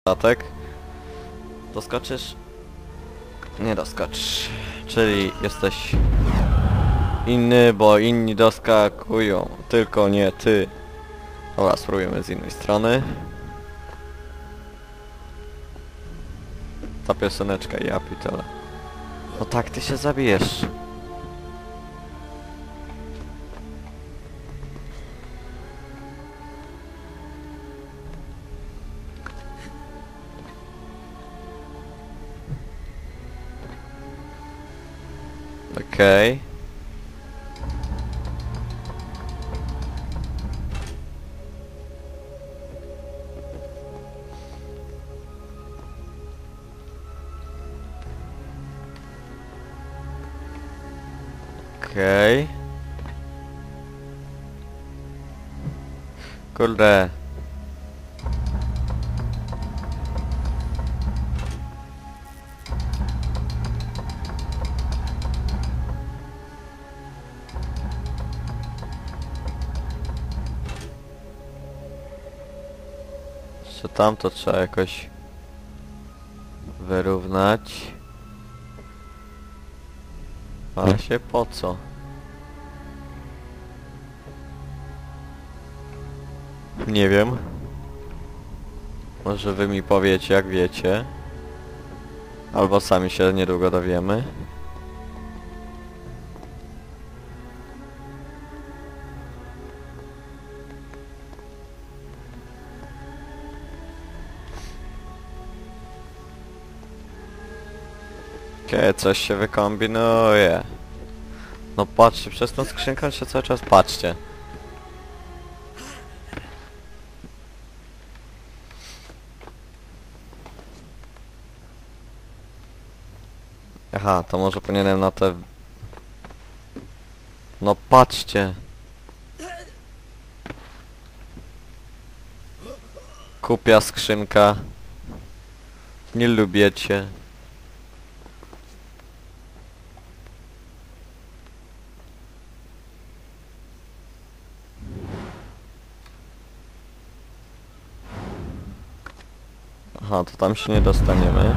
statek. Doskoczysz? Nie doskoczysz. Czyli jesteś inny, bo inni doskakują. Tylko nie ty. Dobra, spróbujemy z innej strony. Ta pioseneczka, ja pitole. No tak, ty się zabijesz. Okej. Okej. Kurde. Jeszcze tam to trzeba jakoś wyrównać. Ale się po co? Nie wiem. Może wy mi powiecie, jak wiecie. Albo sami się niedługo dowiemy. Okej, coś się wykombinuje. No patrzcie, przez tą skrzynkę się cały czas patrzcie. Aha, to może powinienem na te... No patrzcie. Kupia skrzynka. Nie lubię cię. Aha, to tam się nie dostaniemy.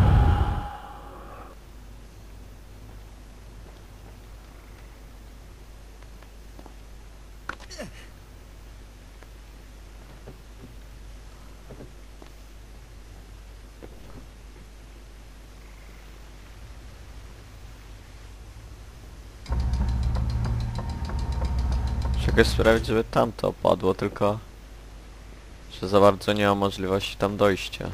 Czegoś sprawić, żeby tamto padło, tylko... że za bardzo nie ma możliwości tam dojścia.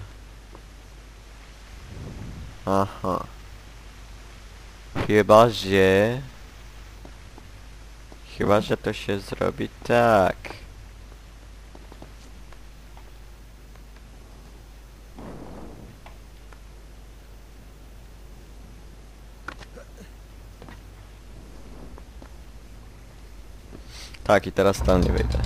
Aha. Chyba, że to się zrobi tak. Tak, i teraz tam nie wyjdę.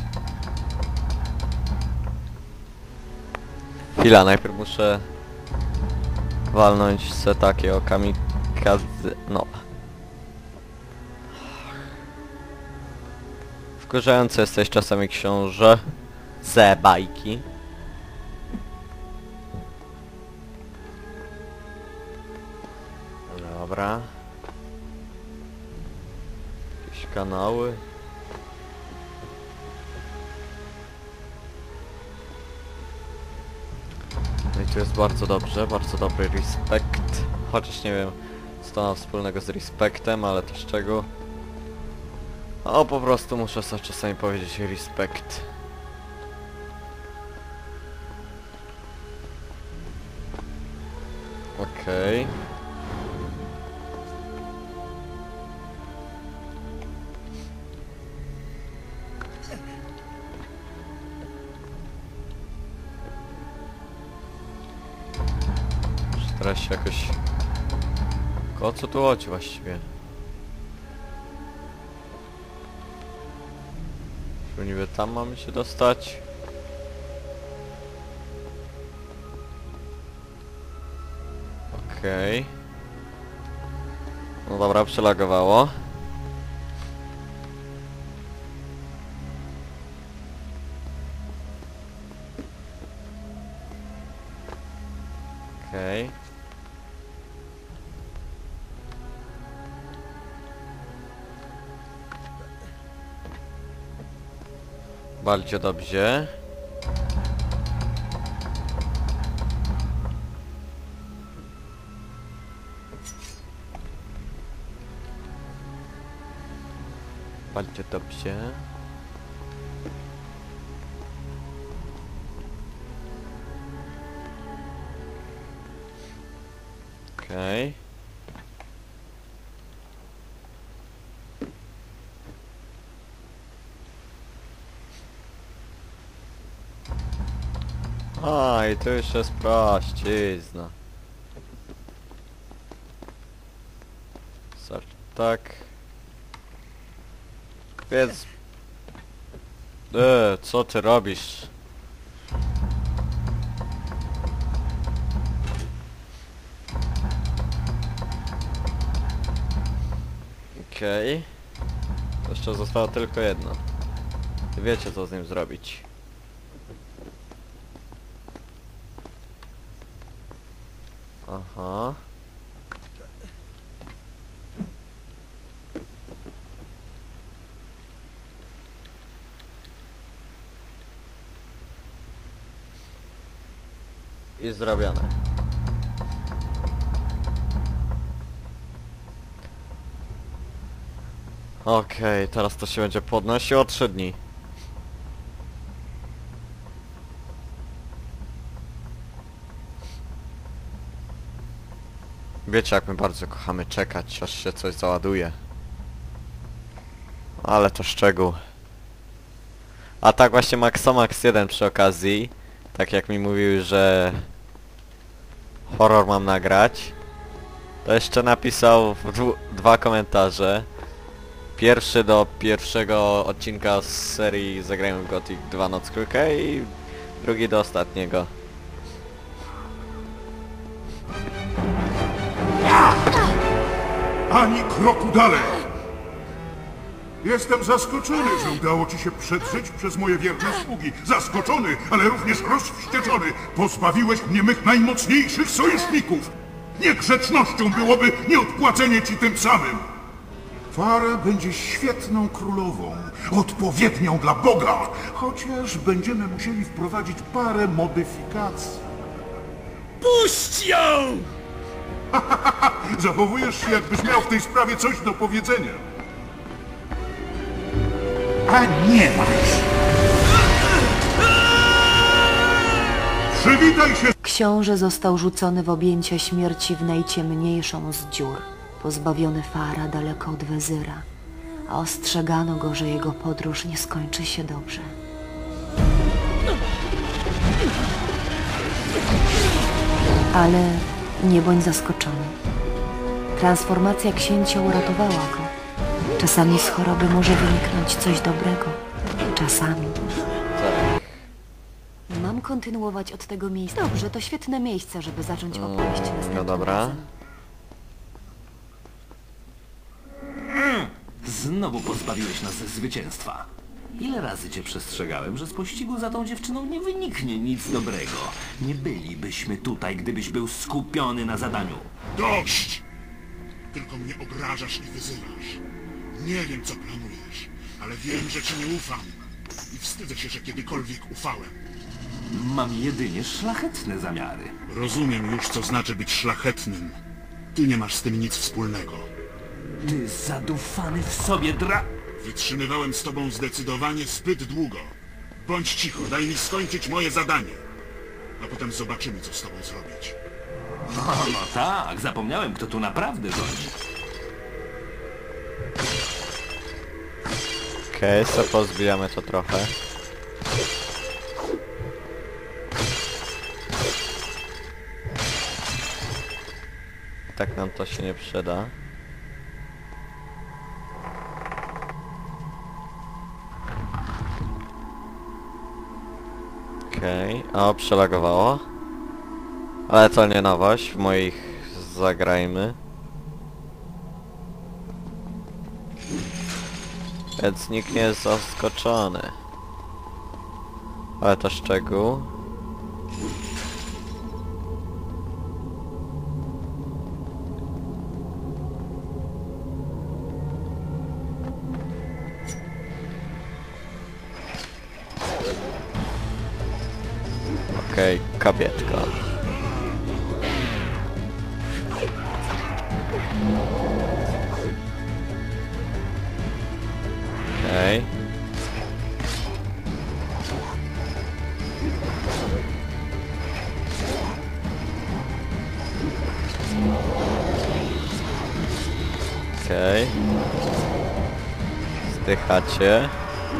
Chwila, najpierw muszę walnąć se takiego kamikadze... no. Wkurzający jesteś czasami, książę. Ze bajki. Dobra. Jakieś kanały. No i tu jest bardzo dobrze, bardzo dobry respekt. Chociaż nie wiem, co to ma wspólnego z respektem, ale to z czego? O, po prostu muszę sobie czasami powiedzieć respekt. Okej. Teraz się jakoś... O co tu chodzi właściwie? Czy niby tam mamy się dostać? Okej. No dobra, przelagowało. Okej. Bardzo dobrze. Bardzo dobrze. Okej. A, i tu już jest prościzna. Tak. Więc... co ty robisz? Okej. Jeszcze zostało tylko jedno. Wiecie co z nim zrobić. Aha. I zrobione. Okej, teraz to się będzie podnosiło 3 dni. Wiecie jak my bardzo kochamy czekać, aż się coś załaduje. Ale to szczegół. A tak właśnie Maxomax 1 przy okazji, tak jak mi mówił, że horror mam nagrać, to jeszcze napisał 2 komentarze. Pierwszy do pierwszego odcinka z serii Zagrajmy w Gothic 2 Noc Krótka i drugi do ostatniego. Ani kroku dalej! Jestem zaskoczony, że udało ci się przedrzeć przez moje wierne sługi. Zaskoczony, ale również rozwścieczony. Pozbawiłeś mnie mych najmocniejszych sojuszników. Niegrzecznością byłoby nieodpłacenie ci tym samym. Fara będzie świetną królową, odpowiednią dla Boga, chociaż będziemy musieli wprowadzić parę modyfikacji. Puść ją! Zachowujesz się, jakbyś miał w tej sprawie coś do powiedzenia. A nie masz! Przywitaj się! Książę został rzucony w objęcia śmierci w najciemniejszą z dziur, pozbawiony Fara daleko od wezyra, a ostrzegano go, że jego podróż nie skończy się dobrze. Ale nie bądź zaskoczony. Transformacja księcia uratowała go. Czasami z choroby może wyniknąć coś dobrego. Czasami. Tak. Mam kontynuować od tego miejsca. Dobrze, to świetne miejsce, żeby zacząć opowieść następnym No dobra. razem. Znowu pozbawiłeś nas zwycięstwa. Ile razy cię przestrzegałem, że z pościgu za tą dziewczyną nie wyniknie nic dobrego. Nie bylibyśmy tutaj, gdybyś był skupiony na zadaniu. Dość! Tylko mnie obrażasz i wyzywasz. Nie wiem, co planujesz, ale wiem, że ci nie ufam. I wstydzę się, że kiedykolwiek ufałem. Mam jedynie szlachetne zamiary. Rozumiem już, co znaczy być szlachetnym. Ty nie masz z tym nic wspólnego. Ty zadufany w sobie Wytrzymywałem z tobą zdecydowanie zbyt długo. Bądź cicho, daj mi skończyć moje zadanie. A potem zobaczymy, co z tobą zrobić. No tak, zapomniałem, kto tu naprawdę rządzi. Okej, so pozbijamy to trochę. Tak nam to się nie przyda. Okej, o, przelagowało. Ale to nie nowość w moich zagrajmy. Więc nikt nie jest zaskoczony. Ale to szczegół. Taka biedka. Okej. Okej. Zdychacie.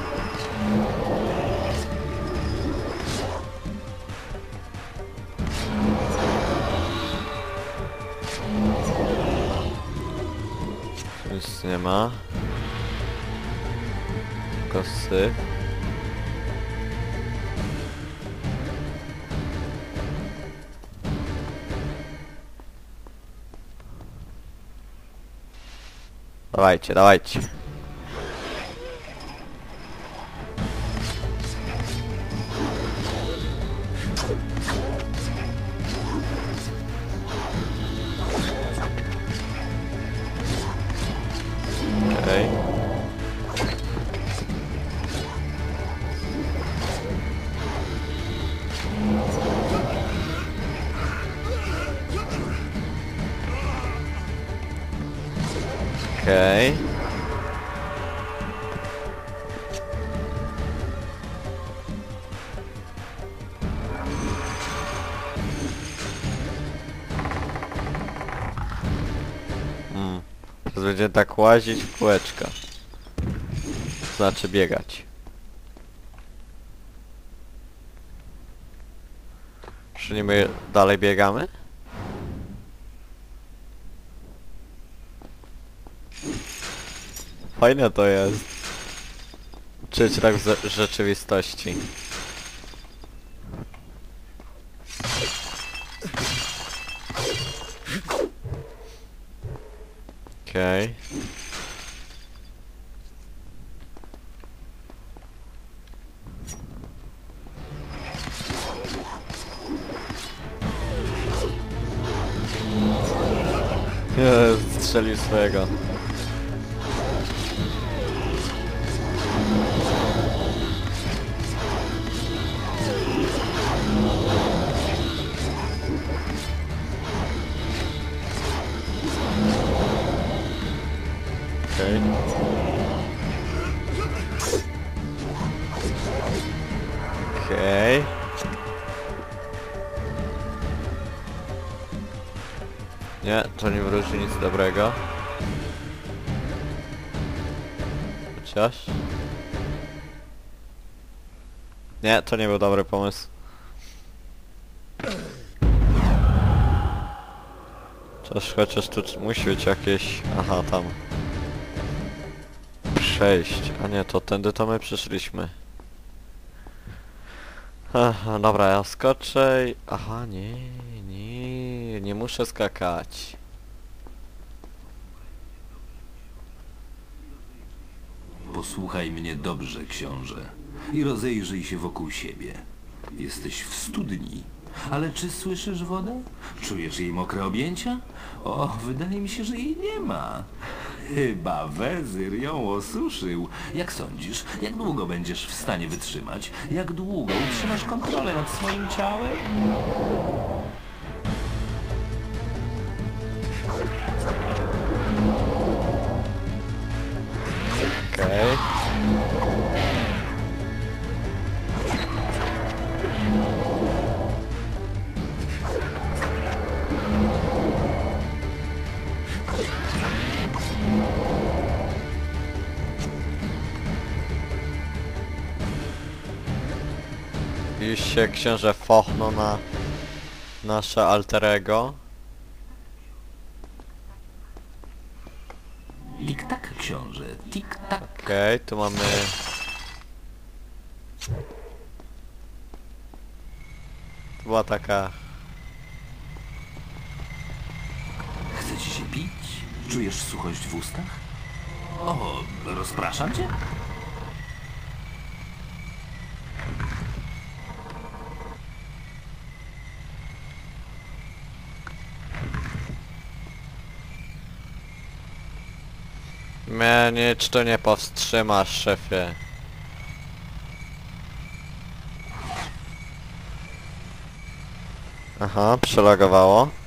Nic nie ma. Tylko syf. Dawajcie, dawajcie. Okej. Okej. Teraz będzie tak łazić w kółeczka. Znaczy biegać. Czy nie my dalej biegamy? Fajne to jest. Czuć tak w rzeczywistości. Okej. Strzelił swojego. Okej. Okej. Nie, to nie wróży nic dobrego. Chociaż... Nie, to nie był dobry pomysł. Chociaż tu musi być jakieś... Aha, tam. Przejść. A nie, to tędy to my przyszliśmy. Aha, dobra, ja skoczę i... Aha, nie muszę skakać. Posłuchaj mnie dobrze, książę, i rozejrzyj się wokół siebie. Jesteś w studni. Ale czy słyszysz wodę? Czujesz jej mokre objęcia? O, wydaje mi się, że jej nie ma. Chyba wezyr ją osuszył. Jak sądzisz, jak długo będziesz w stanie wytrzymać? Jak długo utrzymasz kontrolę nad swoim ciałem? Okej. Już się książę fochnął na nasze alter ego. Tik-tak, książę, tik-tak. Okej, tu mamy... To była taka... Chce ci się pić? Czujesz suchość w ustach? O, rozpraszam cię? Mnie nic tu nie powstrzymasz, szefie. Aha, przelagowało.